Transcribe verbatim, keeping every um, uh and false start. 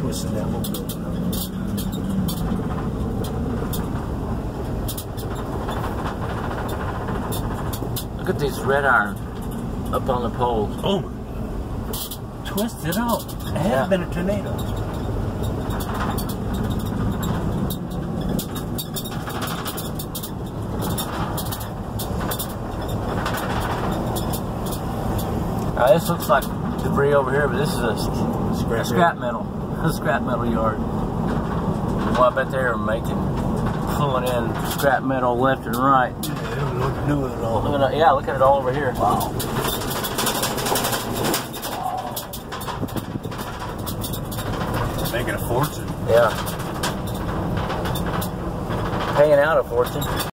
twisting that whole building up. Look at these red iron up on the poles. Oh my God. Twisted out. It has Yeah. been a tornado. Now this looks like debris over here, but this is a, Scrap a scrap metal, a scrap metal yard. Well, I bet they're making, pulling in scrap metal left and right. Yeah, they don't know what to do with it all. Look at it, yeah, look at it all over here. Wow. Making a fortune. Yeah. Paying out a fortune.